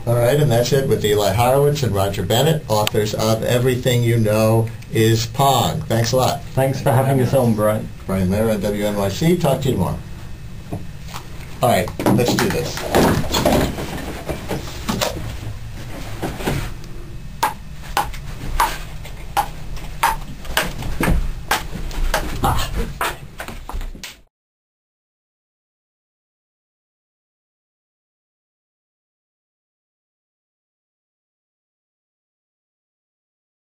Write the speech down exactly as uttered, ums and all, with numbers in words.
All right, and that's it with Eli Horowitz and Roger Bennett, authors of Everything You Know Is Pong. Thanks a lot. Thanks for having us on, Brian. Brian Lehrer on W N Y C. Talk to you tomorrow. All right, let's do this.